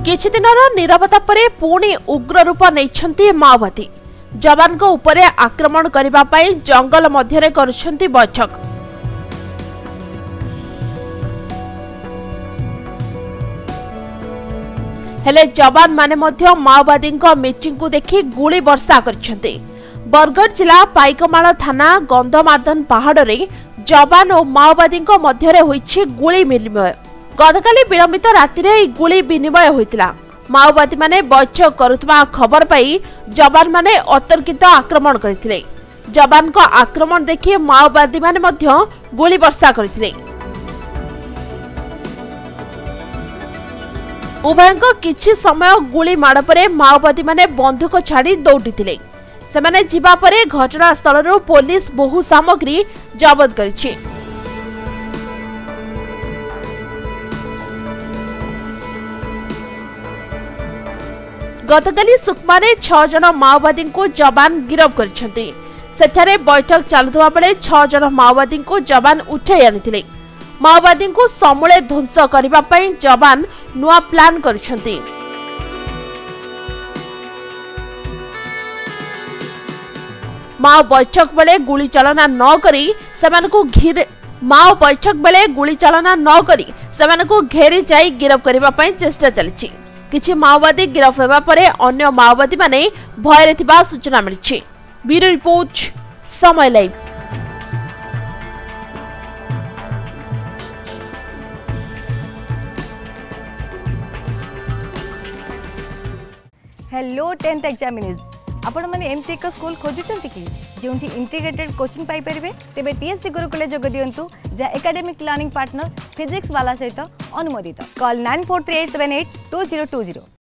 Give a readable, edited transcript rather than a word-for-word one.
किछि दिनर नीरवता परे पुणी उग्र रूप नैछन्ति माओवादी। जवान को उपरे आक्रमण करिबा पई जंगल मध्यरे करुछन्ति बैठक। हेले जवान माने मध्य माओवादी मीटिंग को देखि गुली वर्षा करिछन्ति। बरगढ़ जिला पाइकमाल थाना गंधमार्दन पहाड़ रे जवान और माओवादी मध्यरे होइछि गुली विनिमय। गतकाली विलंबित राति रे गुली विनिमय होइतिला। माओवादी माने बैठक करुवा खबर पाई जवान माने अतर्कित आक्रमण करथिले। जवान को आक्रमण देखि माओवादी माने मध्य गुली वर्षा करथिले। उभयଙ୍କ किछि समय गुली माड़ परे माओवादी माने बंदूक छाड़ी दौड़िथिले। सेमाने जिबा परे घटनास्थल रो पुलिस बहु सामग्री जब्त करिछि। गतकाली सुकमारे 6 जन माओवादी को जवान गिरफ करिसेंति। सेठारे बैठक चालुवा बेले 6 जन माओवादी को जवान उठाई आनिथिले। माओवादी को समूले ध्वंस करिबा पई जवान नुआ प्लान करिसेंति। माओ बैठक बेले गुली चालना न करी सेमानकु घेरी जाई गिरफ करिबा पई चेष्टा चलिछि। किछि माओवादी गिरफ हेबा परे अन्य माओवादी माने भयरे थिबा सूचना मिलिछि। Bureau report, Samay live. Hello 10th examinees आपण माने एमसी एक स्कूल खोजुचंती कि जोंठी इंटीग्रेटेड कोचिंग पाई परिबे तेबे टीएससी गुरुकुले जोग दियंतु जा एकेडमिक लर्निंग पार्टनर फिजिक्स वाला सहित अनुमोदित। कॉल 9438782020।